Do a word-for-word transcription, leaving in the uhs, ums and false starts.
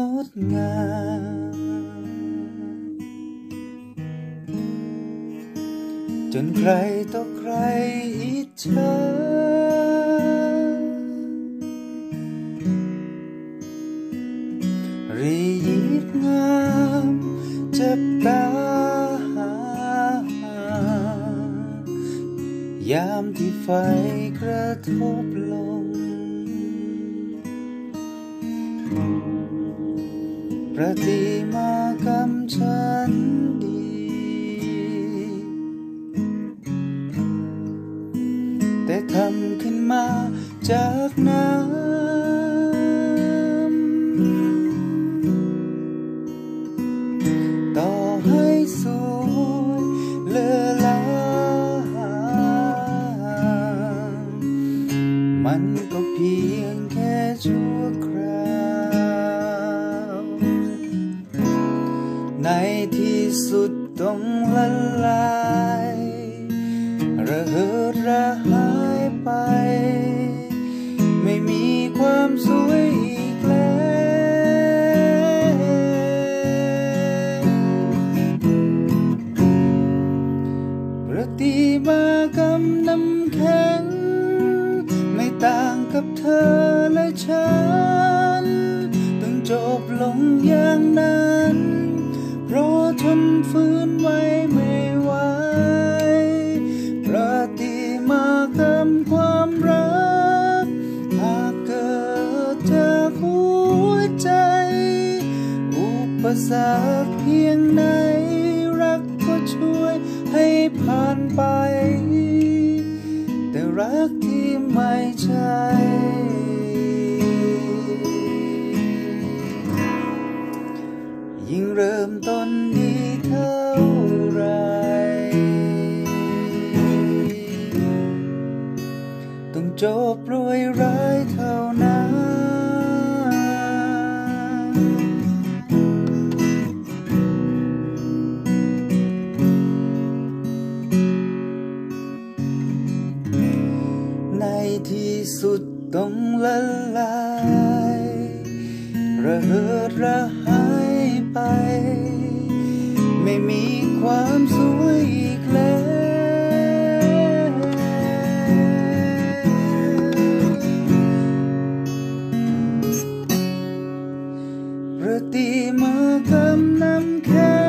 ดงามจนใครต่อใครอิจฉารียิบงามจับตายามที่ไฟกระทบลงประติมากรรมฉันดีแต่ทำขึ้นมาจากน้ำต่อให้สวยเลอลามันก็เพียงแค่ชั่วคราวในที่สุดต้องละลายระเหิดระหายไปไม่มีความสวยอีกแล้วประติมากรรมน้ำแข็งไม่ต่างกับเธอและฉันต้องจบลงอย่างนั้นเพราะทนฝืนไว้ไม่ไหวประติมากรรมความรักหากเกิดจากหัวใจอุปสรรคเพียงไหนรักก็ช่วยให้ผ่านไปแต่รักที่ไม่ใช่ยิ่งเริ่มต้นดีเท่าไรต้องจบรวยร้ายเท่านั้นในที่สุดต้องละลายระเหิดระหายไปไม่มีความสวยอีกแล้วประติมากรรมน้ำแข็